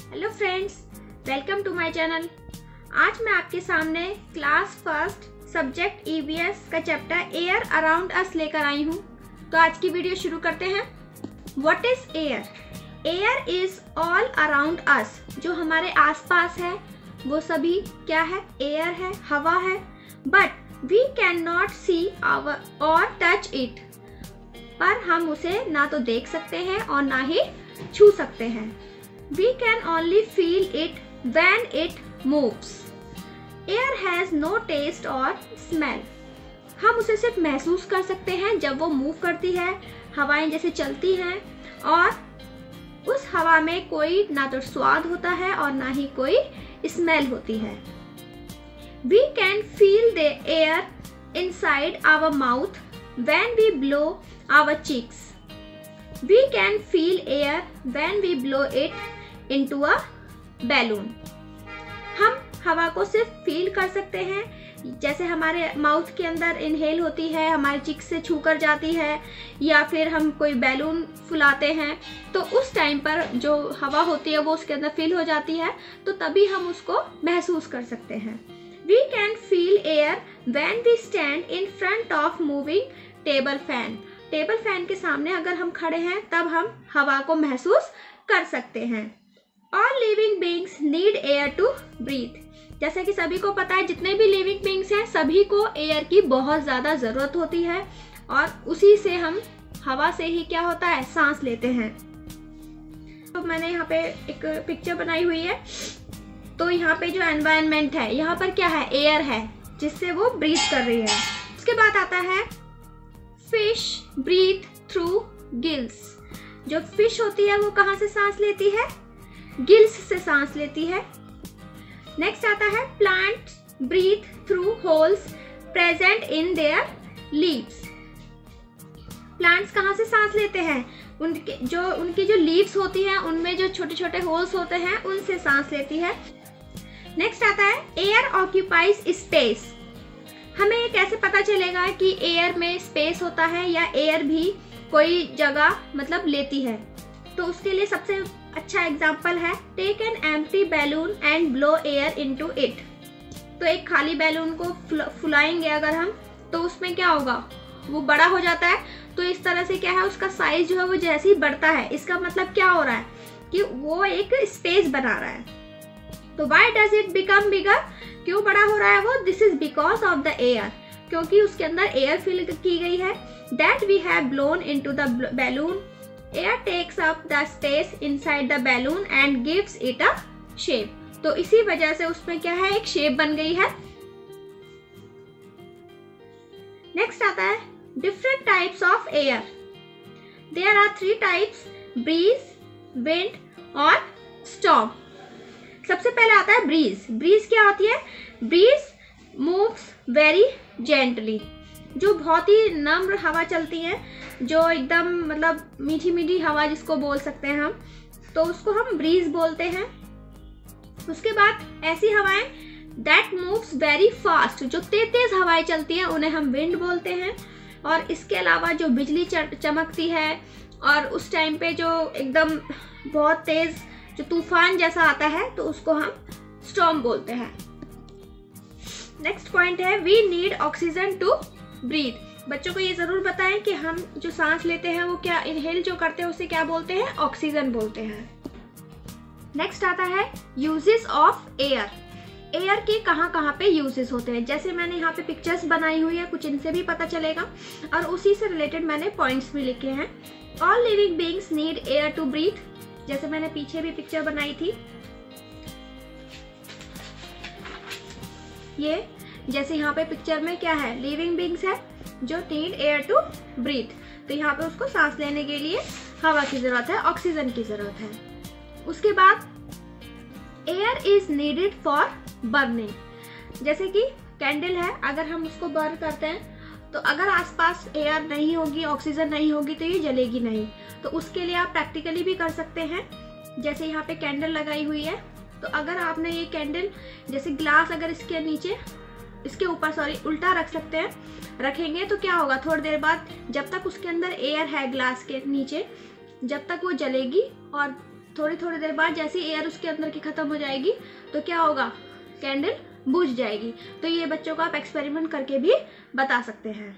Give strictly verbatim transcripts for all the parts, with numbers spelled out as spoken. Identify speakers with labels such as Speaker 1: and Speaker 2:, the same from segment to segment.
Speaker 1: Hello friends, welcome to my channel. आज मैं आपके सामने class first subject E V S का चैप्टर एयर अराउंड अस लेकर आई हूँ। तो आज की वीडियो शुरू करते हैं। What is air? Air is all around us. जो हमारे आसपास है वो सभी क्या है? एयर है, हवा है। But we can not see our और टच इट। पर हम उसे ना तो देख सकते हैं और ना ही छू सकते हैं। We can only feel it when it moves. Air has no taste or smell. हम उसे सिर्फ महसूस कर सकते हैं जब वो मूव करती है, हवाएं जैसे चलती हैं, और उस हवा में कोई ना तो स्वाद होता है और ना ही कोई स्मेल होती है। We can feel the air inside our mouth when we blow our cheeks. We can feel air when we blow it into a balloon. हम हवा को सिर्फ फील कर सकते हैं, जैसे हमारे माउथ के अंदर इनहेल होती है, हमारे चिक से छू कर जाती है, या फिर हम कोई बैलून फुलाते हैं तो उस टाइम पर जो हवा होती है वो उसके अंदर फील हो जाती है, तो तभी हम उसको महसूस कर सकते हैं। We can feel air when we stand in front of moving table fan. Table fan के सामने अगर हम खड़े हैं तब हम हवा को महसूस कर सकते हैं। All living beings need air to breathe. जैसे कि सभी को पता है, जितने भी लिविंग बींग्स हैं सभी को एयर की बहुत ज़्यादा ज़रूरत होती है, और उसी से हम हवा से ही क्या होता है, सांस लेते हैं। तो मैंने यहाँ पे एक पिक्चर बनाई हुई है। तो यहाँ पे जो एनवायरनमेंट है, यहाँ पर क्या है? एयर है जिससे वो ब्रीथ कर रही है। उसके बाद आता है फिश ब्रीथ थ्रू गिल्स। जो फिश होती है वो कहाँ से सांस लेती है? गिल्स से सांस लेती है। नेक्स्ट आता है plant breathe through holes present in their leaves. Plants कहाँ से सांस लेते हैं? उनके जो उनकी जो लीव्स होती हैं उनमें जो छोटे छोटे होल्स होते हैं उनसे सांस लेती है। नेक्स्ट आता है एयर ऑक्यूपाइज स्पेस। हमें ये कैसे पता चलेगा कि एयर में स्पेस होता है या एयर भी कोई जगह मतलब लेती है? तो उसके लिए सबसे अच्छा एग्जाम्पल है, take an empty balloon and blow air into it. तो एक खाली बैलून को फुलाएंगे अगर हम, तो उसमें क्या होगा? वो बड़ा हो जाता है। तो इस तरह से क्या है, उसका साइज जो है वो जैसे ही बढ़ता है, इसका मतलब क्या हो रहा है कि वो एक स्पेस बना रहा है। तो why does it become bigger? क्यों बड़ा हो रहा है वो? This is because of the air, क्योंकि उसके अंदर एयर फिल की गई है। That we have blown into the balloon. Air takes up the space inside the balloon and gives it a shape. तो इसी वजह से उसमें क्या है, एक शेप बन गई है। नेक्स्ट आता है different types of air. There are three types, breeze, wind और स्टॉर्म। सबसे पहले आता है ब्रीज। ब्रीज क्या होती है? Breeze moves very gently. जो बहुत ही नम्र हवा चलती है, जो एकदम मतलब मीठी मीठी हवा जिसको बोल सकते हैं हम, तो उसको हम ब्रीज बोलते हैं। उसके बाद ऐसी हवाएं दैट मूव्स वेरी फास्ट, जो तेज तेज हवाएं चलती हैं उन्हें हम विंड बोलते हैं। और इसके अलावा जो बिजली चमकती है और उस टाइम पे जो एकदम बहुत तेज जो तूफान जैसा आता है, तो उसको हम स्टॉर्म बोलते हैं। नेक्स्ट पॉइंट है we need oxygen to breathe. बच्चों को ये जरूर बताएं कि हम जो सांस लेते हैं वो क्या इनहेल जो करते हैं उसे क्या बोलते हैं? ऑक्सीजन बोलते हैं। नेक्स्ट आता है यूजेस ऑफ एयर। एयर के कहाँ कहाँ पे यूजेस होते हैं, जैसे मैंने यहाँ पे पिक्चर्स बनाई हुई है, कुछ इनसे भी पता चलेगा, और उसी से रिलेटेड मैंने पॉइंट्स भी लिखे हैं। All living beings need air to breathe. जैसे मैंने पीछे भी पिक्चर बनाई थी, ये जैसे यहाँ पे पिक्चर में क्या है, लिविंग बीइंग्स है जो नीड एयर टू ब्रीथ। तो यहाँ पे उसको सांस लेने के लिए हवा की जरूरत है, ऑक्सीजन की जरूरत है। उसके बाद air is needed for burning. जैसे कि कैंडल है, अगर हम उसको बर्न करते हैं तो अगर आसपास एयर नहीं होगी, ऑक्सीजन नहीं होगी, तो ये जलेगी नहीं। तो उसके लिए आप प्रैक्टिकली भी कर सकते हैं। जैसे यहाँ पे कैंडल लगाई हुई है, तो अगर आपने ये कैंडल जैसे ग्लास अगर इसके नीचे इसके ऊपर सॉरी उल्टा रख सकते हैं, रखेंगे तो क्या होगा, थोड़ी देर बाद जब तक उसके अंदर एयर है ग्लास के नीचे, जब तक वो जलेगी और थोड़ी थोड़ी देर बाद जैसे एयर उसके अंदर की खत्म हो जाएगी तो क्या होगा, कैंडल बुझ जाएगी। तो ये बच्चों को आप एक्सपेरिमेंट करके भी बता सकते हैं।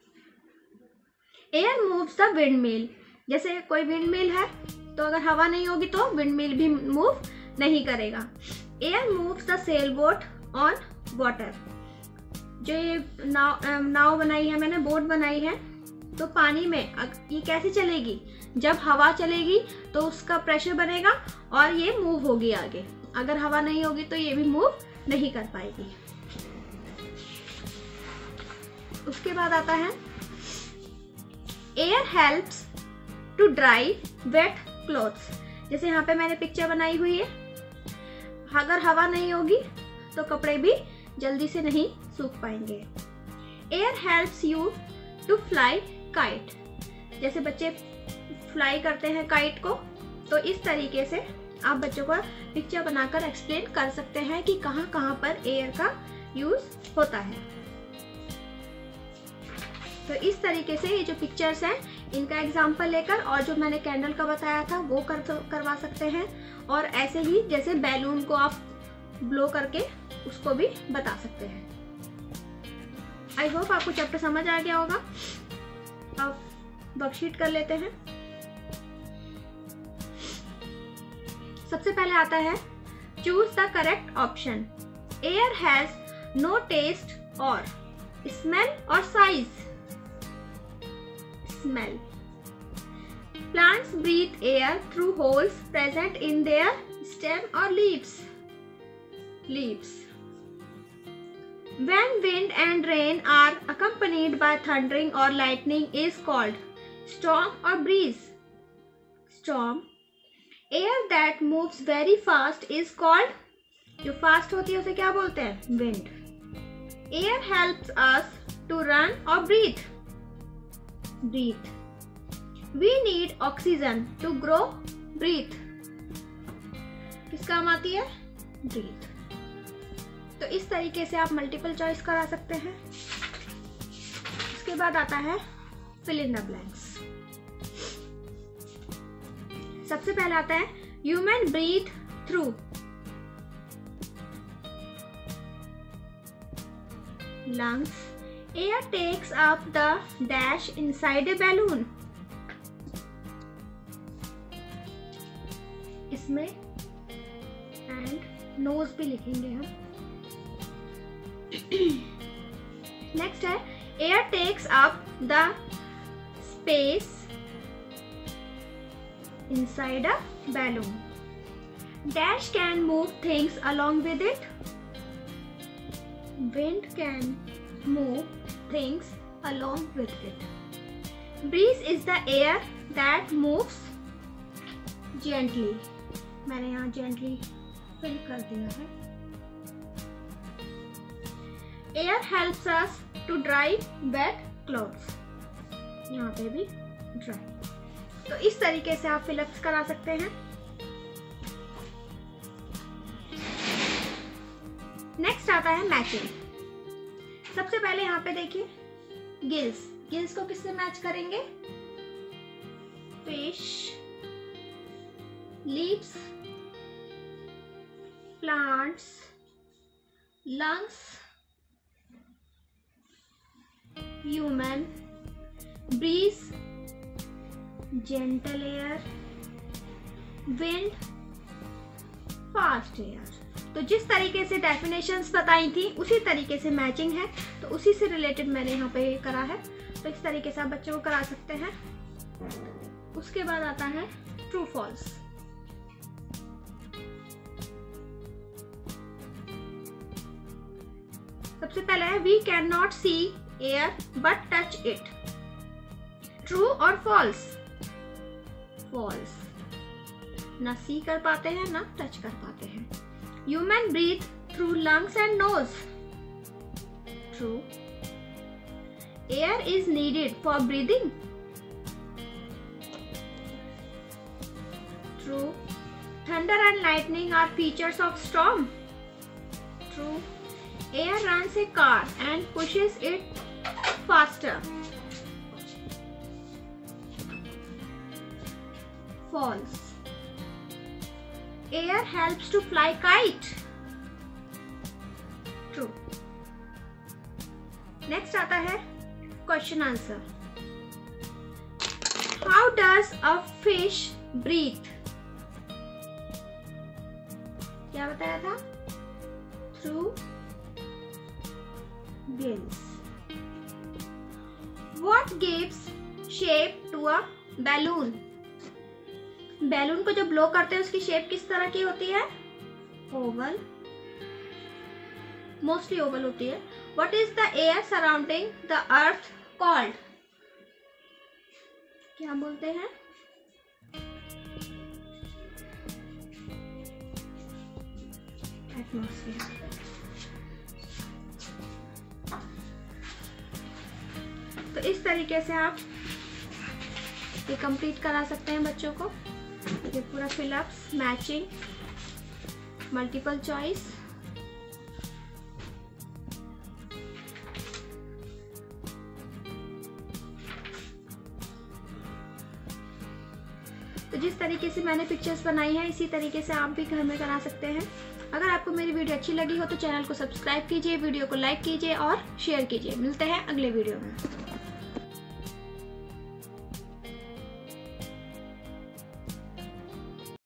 Speaker 1: Air moves the wind mill, जैसे कोई विंड मिल है तो अगर हवा नहीं होगी तो विंड मिल भी मूव नहीं करेगा। Air moves the sail boat on water, जो ये नाव नाव बनाई है मैंने, बोट बनाई है, तो पानी में ये कैसे चलेगी, जब हवा चलेगी तो उसका प्रेशर बनेगा और ये मूव होगी आगे। अगर हवा नहीं होगी तो ये भी मूव नहीं कर पाएगी। उसके बाद आता है air helps to dry wet clothes, जैसे यहाँ पे मैंने पिक्चर बनाई हुई है। अगर हवा नहीं होगी तो कपड़े भी जल्दी से नहीं सूख पाएंगे। Air helps you to fly kite, जैसे बच्चे फ्लाई करते हैं काइट को, तो इस तरीके से आप बच्चों को पिक्चर बनाकर एक्सप्लेन कर सकते हैं कि कहाँ कहाँ पर एयर का यूज होता है। तो इस तरीके से ये जो पिक्चर्स हैं इनका एग्जाम्पल लेकर और जो मैंने कैंडल का बताया था वो कर करवा सकते हैं, और ऐसे ही जैसे बैलून को आप ब्लो करके उसको भी बता सकते हैं। आई होप आपको चैप्टर समझ आ गया होगा। अब वर्कशीट कर लेते हैं। सबसे पहले आता है choose the correct option. Air has no taste और स्मेल और size. Smell. Plants breathe air through holes present in their stem और leaves. Leaves. When wind and rain are accompanied by thundering or lightning is called storm or breeze. Storm. Air that moves very fast is called, जो fast होती है उसे क्या बोलते हैं, wind. Air helps us to run or breathe. Breathe. We need oxygen to grow. Breathe. किस काम आती है, breathe. तो इस तरीके से आप मल्टीपल चॉइस करा सकते हैं। उसके बाद आता है फिल इन द ब्लैंक्स। सबसे पहले आता है human breathe through lungs. Air takes up the dash inside a balloon. इसमें एंड नोज भी लिखेंगे हम। नेक्स्ट है air takes up the space inside a balloon. Dash can move things along with it. Wind can move things along with it. Breeze is the air that moves gently. मैंने यहाँ gently fill कर दिया है। Air helps us to dry wet clothes. यहाँ पे भी dry. तो इस तरीके से आप फिलअप्स करा सकते हैं। नेक्स्ट आता है मैचिंग। सबसे पहले यहाँ पे देखिए गिल्स। गिल्स को किससे मैच करेंगे, fish, leaves, plants, lungs, human, breeze, gentle air, wind, fast air. तो जिस तरीके से डेफिनेशंस बताई थी उसी तरीके से मैचिंग है, तो उसी से रिलेटेड मैंने यहाँ पे करा है। तो इस तरीके से आप बच्चों को करा सकते हैं। उसके बाद आता है ट्रू फॉल्स। सबसे पहले है we can not see air but touch it. True और फॉल्स? फॉल्स। ना सी कर पाते हैं ना टच कर पाते हैं। Human breathe through lungs and nose. True. Air is needed for breathing. True. Thunder and lightning are features of storm. True. Air runs a car and pushes it faster. False. Air helps to fly kite. True. Next आता है question answer. How does a fish breathe? क्या बताया था? Through gills. What gives shape to a balloon? Balloon को जब blow करते हैं उसकी शेप किस तरह की होती है? ओवल, मोस्टली ओवल होती है। What is the air surrounding the earth called? क्या बोलते हैं? एटमॉस्फेयर। तो इस तरीके से आप ये कंप्लीट करा सकते हैं बच्चों को। ये पूरा फिलअप्स, मैचिंग, मल्टीपल चॉइस। तो जिस तरीके से मैंने पिक्चर्स बनाई हैं इसी तरीके से आप भी घर में करा सकते हैं। अगर आपको मेरी वीडियो अच्छी लगी हो तो चैनल को सब्सक्राइब कीजिए, वीडियो को लाइक कीजिए और शेयर कीजिए। मिलते हैं अगले वीडियो में।